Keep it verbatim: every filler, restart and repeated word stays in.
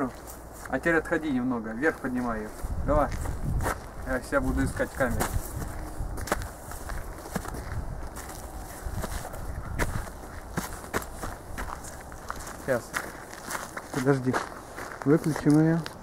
камеру. А теперь отходи немного, вверх поднимай ее. Давай. Я себя буду искать камеру. Сейчас. Подожди. Выключим ее.